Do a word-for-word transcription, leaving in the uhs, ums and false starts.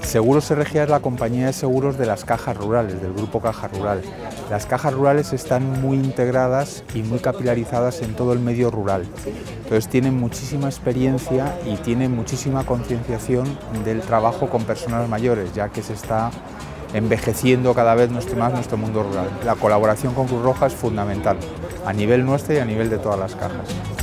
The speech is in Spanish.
Seguros R G A es la compañía de seguros de las cajas rurales, del grupo Caja Rural. Las cajas rurales están muy integradas y muy capilarizadas en todo el medio rural. Entonces tienen muchísima experiencia y tienen muchísima concienciación del trabajo con personas mayores, ya que se está envejeciendo cada vez más nuestro mundo rural. La colaboración con Cruz Roja es fundamental, a nivel nuestro y a nivel de todas las cajas.